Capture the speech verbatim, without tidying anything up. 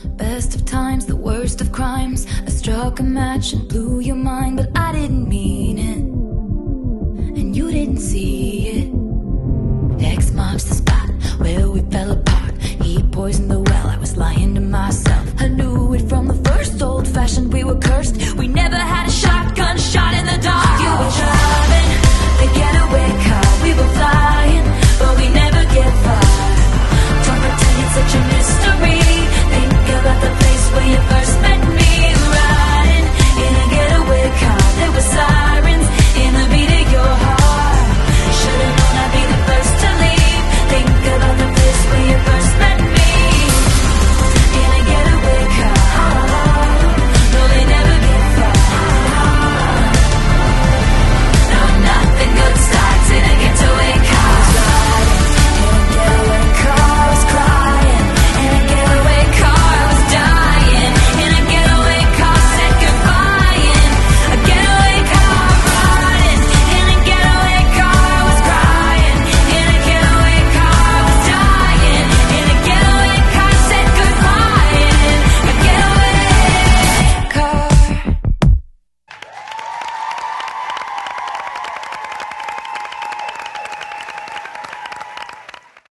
Best of times, the worst of crimes. I struck a match and blew your mind, but I didn't mean it, and you didn't see it. X marks the spot where we fell apart. He poisoned the well, I was lying to